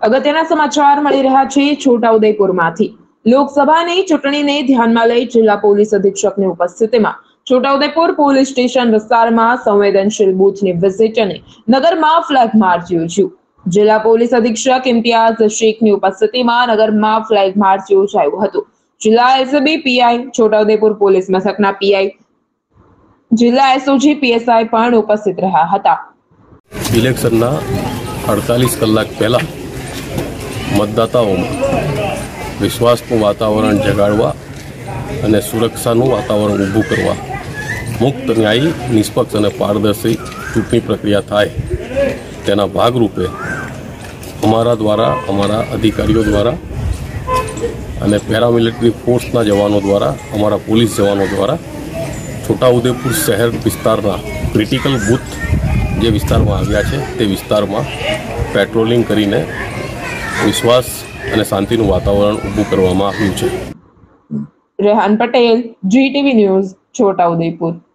અગત્યના સમાચાર મળી રહ્યા છે છોટાઉદેપુરમાંથી। લોકસભાની ચૂંટણીને ધ્યાનમાં લઈ જિલ્લા પોલીસ અધિક્ષકની ઉપસ્થિતિમાં છોટાઉદેપુર પોલીસ સ્ટેશન વિસ્તારમાં સંવેદનશીલ બૂથની વિઝિટ અને નગરમાં ફ્લેગ માર્ચ યોજ્યું। જિલ્લા પોલીસ અધિક્ષક ઇમ્તિયાઝ શેખની ઉપસ્થિતિમાં નગરમાં ફ્લેગ માર્ચ યોજાયું હતું। જિલ્લા એસબી પીઆઈ, છોટાઉદેપુર પોલીસ મથકના પીઆઈ, જિલ્લા એસઓજી પીએસઆઈ પણ ઉપસ્થિત રહ્યા હતા। ઇલેક્શનના 48 કલાક પહેલા મતદાતાઓમાં વિશ્વાસનું વાતાવરણ જગાડવા અને સુરક્ષાનું વાતાવરણ ઊભું કરવા મુક્ત, ન્યાયી, નિષ્પક્ષ અને પારદર્શી ચૂંટણી પ્રક્રિયા થાય તેના ભાગરૂપે અમારા દ્વારા, અમારા અધિકારીઓ દ્વારા અને પેરામિલિટરી ફોર્સના જવાનો દ્વારા, અમારા પોલીસ જવાનો દ્વારા છોટાઉદેપુર શહેર વિસ્તારના ક્રિટિકલ બૂથ જે વિસ્તારમાં આવ્યા છે તે વિસ્તારમાં પેટ્રોલિંગ કરીને વિશ્વાસ અને શાંતિનું વાતાવરણ ઊભું કરવામાં આવ્યું છે। Rehan Patel, GTV news, Chhota Udepur.